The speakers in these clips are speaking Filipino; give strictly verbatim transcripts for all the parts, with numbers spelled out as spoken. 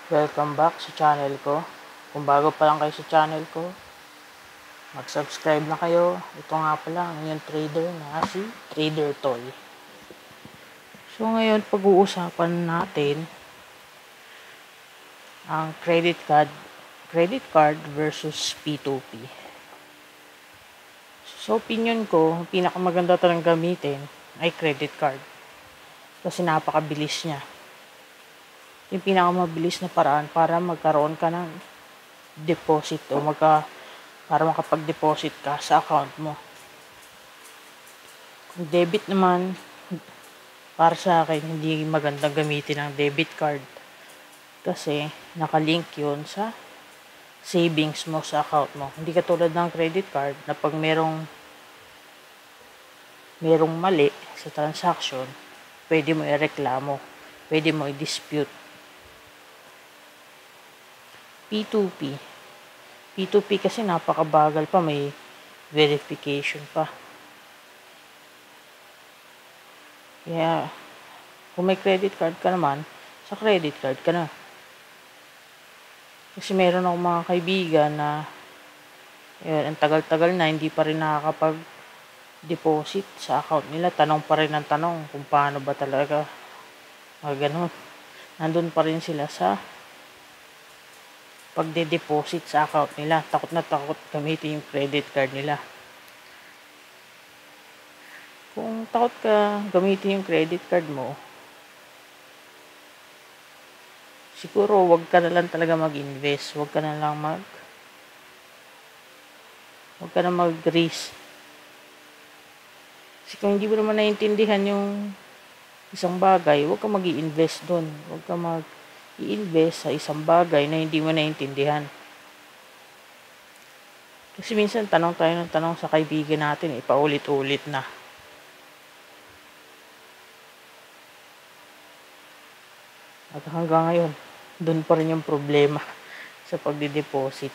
Welcome back sa channel ko. Kung bago pa lang kayo sa channel ko, mag-subscribe na kayo. Ito nga pala ang inyong trader na si Trader Toy. So ngayon, pag-uusapan natin ang credit card, credit card versus P two P. So opinion ko, pinakamaganda talagang gamitin ay credit card. Kasi napakabilis niya. Yung pinakamabilis na paraan para magkaroon ka ng deposit o magka, para makapag-deposit ka sa account mo. Kung debit naman, para sa akin, hindi magandang gamitin ang debit card. Kasi nakalink yun sa savings mo sa account mo. Hindi katulad ng credit card na pag merong merong mali sa transaction, pwede mo ireklamo, pwede mo i-dispute. P two P. P two P kasi napakabagal pa, may verification pa. Kaya, kung may credit card ka naman, sa credit card ka na. Kasi meron akong mga kaibigan na yun, ang tagal-tagal na hindi pa rin nakakapag-deposit sa account nila. Tanong pa rin ang tanong kung paano ba talaga mga ganun. Nandun pa rin sila sa pagde-deposit sa account nila. Takot na takot gamitin yung credit card nila. Kung takot ka gamitin yung credit card mo, siguro wag ka na lang talaga mag-invest. Wag ka na lang mag wag ka na mag-risk. Kasi kung hindi mo naman naiintindihan yung isang bagay, wag ka mag-i-invest doon. Wag ka mag-i-invest sa isang bagay na hindi mo naiintindihan. Kasi minsan tanong tayo ng tanong sa kaibigan natin, ipaulit-ulit na. At hanggang ngayon, doon pa rin yung problema sa pagde-deposit.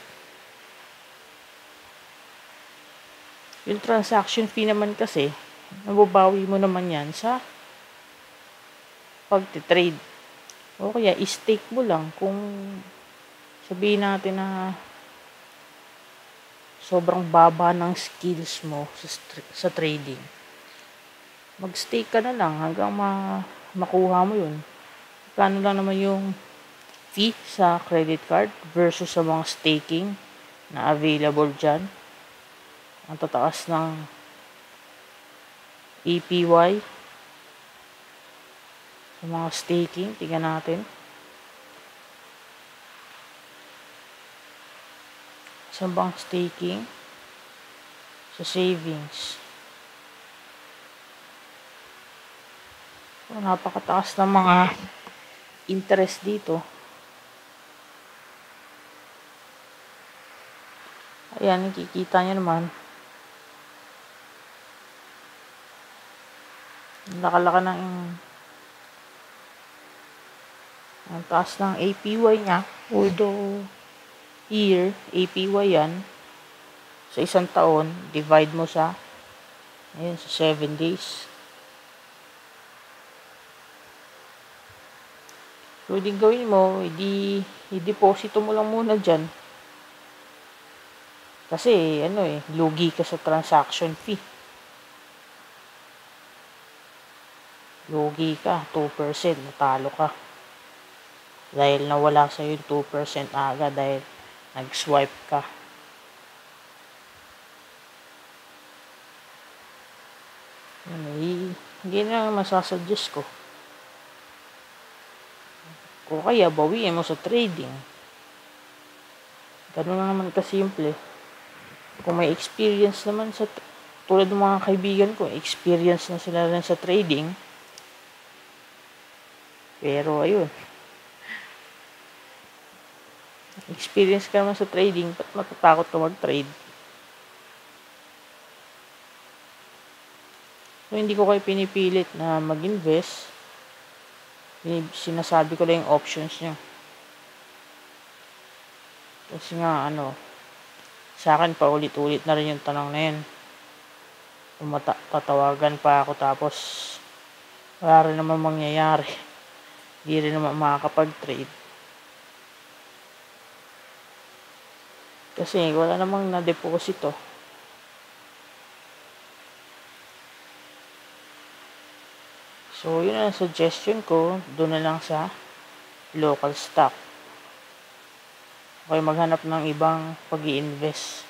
Yung transaction fee naman kasi, nababawi mo naman yan sa pagtitrade. O kaya, i-stake mo lang kung sabihin natin na sobrang baba ng skills mo sa, sa trading. Mag-stake ka na lang hanggang ma makuha mo yun. Kano lang naman yung fee sa credit card versus sa mga staking na available dyan. Ang tataas ng A P Y sa mga staking. Tingnan natin. Sa bang staking? Sa savings. So, napakataas ng mga interest dito. Ayan, nakikita nyo naman. Laka-laka ng ang taas ng A P Y niya. Although year, A P Y yan. Sa isang taon, divide mo sa ayun, sa seven days. Pwedeng gawin mo, i- i-deposito mo lang muna dyan. Kasi, ano eh, lugi ka sa transaction fee. Lugi ka, two percent, natalo ka. Dahil nawala sa'yo yung two percent aga dahil nag-swipe ka. Hindi na masasuggest ko. O kaya, bawiin mo sa trading. Ganun na naman kasimple. Kung may experience naman sa, tulad ng mga kaibigan ko, experience na sila rin sa trading. Pero, ayun. Experience ka naman sa trading, ba't matatakot ka mag-trade? So, hindi ko kayo pinipilit na mag-invest. Sinasabi ko lang yung options nyo. Kasi nga, ano, sa akin pa ulit-ulit na rin yung tanong na yun. Kung tatawagan pa ako tapos wala rin naman mangyayari. Hindi rin naman makakapag-trade. Kasi wala namang na-deposito. So, yun ang suggestion ko. Doon na lang sa local stock. Okay, maghanap ng ibang pag-i-invest.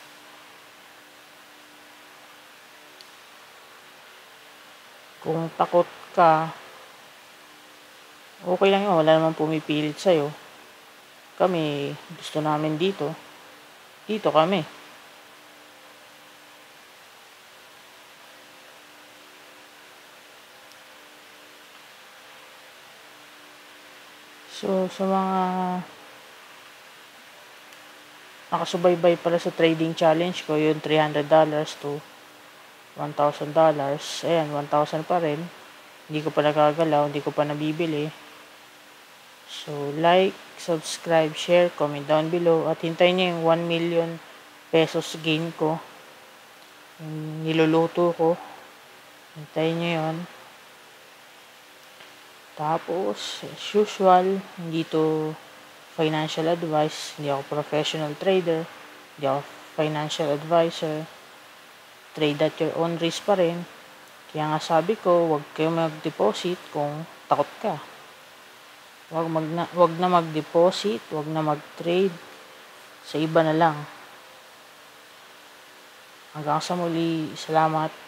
Kung takot ka, okay lang yun. Wala namang pumipilit sa'yo. Kami, gusto namin dito. Dito kami. So, sa mga nakasubaybay pala sa trading challenge ko, yung three hundred dollars to one thousand dollars. Ayan, one thousand pa rin. Hindi ko pa nagagalaw, hindi ko pa nabibili. So, like, subscribe, share, comment down below. At hintayin nyo yung one million pesos gain ko. Yung niluluto ko. Hintayin nyo yun. Tapos, as usual, hindi to financial advice. Hindi ako professional trader. Hindi ako financial advisor. Trade at your own risk pa rin. Kaya nga sabi ko, huwag kayo mag-deposit kung takot ka. Huwag, mag na, huwag na mag-deposit, huwag na mag-trade. Sa iba na lang. Hanggang sa muli, salamat.